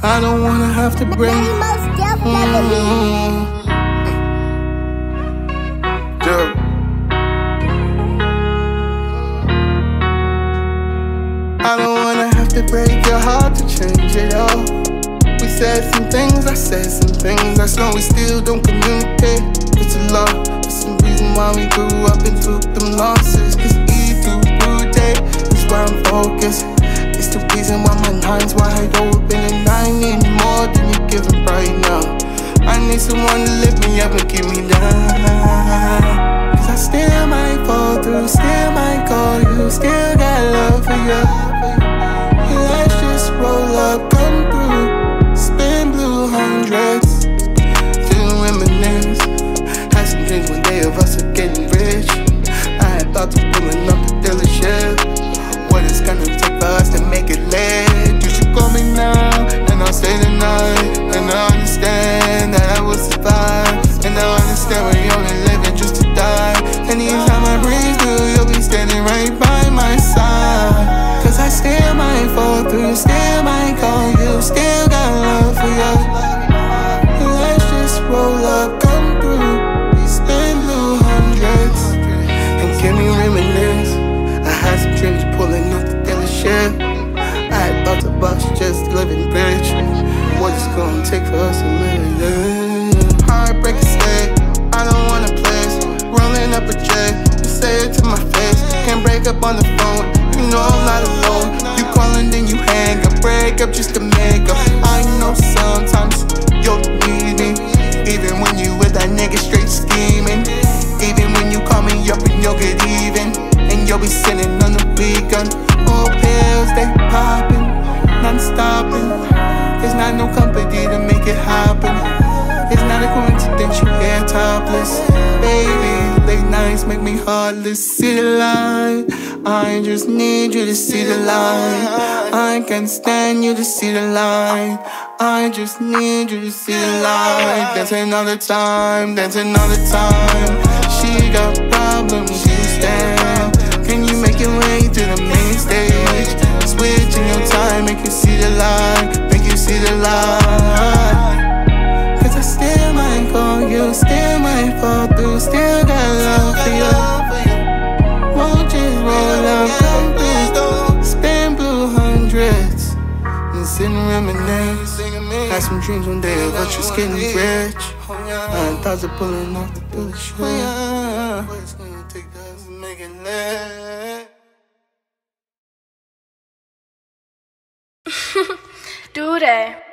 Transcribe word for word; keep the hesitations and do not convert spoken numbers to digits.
I don't wanna have to bring mm-hmm. Yeah. I don't wanna have to break your heart to change it all. We said some things, I said some things. That's why we still don't communicate. It's a lot, it's the reason why we grew up and took them losses. Cause E through through day, that's why I'm focused. It's the reason why my mind's wide open, and I need more than you're giving right now. I need someone to lift me up and keep me down. Cause I still might fall through, still might call you, still got love for you. Let's just roll up, come through, spin blue hundreds, still reminisce. Had some dreams one day of us are getting rich. I had thoughts of pulling up the dealership. What it's gonna take for us to make it lit. You should call me now, and I'll stay the night. And I understand that I will survive, and I understand we're only living just to die. Anytime I breathe through, you'll be standing right by my side. Cause I still might fall through, still might call you, still got love for you. Let's just roll up, come through, spin blue hundreds, and give me reminisce. I had some dreams pulling up the dealership. I had thoughts of us just living rich. What it's gonna take for us to live, yeah. Heartbreak is stay, I don't wanna play. Rolling up a J, you say it to my face. Can't break up on the phone, you know I'm not alone. You calling then you hang up, break up just to make up. I know sometimes you'll need me, even when you with that nigga straight scheming. Even when you call me up and you'll get even, and you'll be sitting on the weekend. All pills they popping, non-stopping. There's not no company to make it happen. It's not a coincidence you hair topless, baby. Late nights make me heartless. See the light, I just need you to see the light. I can't stand you to see the light. I just need you to see the light. That's another time, that's another time. She got problems, you stand. Can you make your way to the main stage? Switching your time, make you see the light, make you see the light. Cause I still might call you, still might fall through, still got love for you. Won't just roll up, come through, spin blue hundreds, and sit and reminisce. Had some dreams one day of us just getting rich. I had thoughts of pulling off the dealership. What's gonna take us to make it lit? Do that.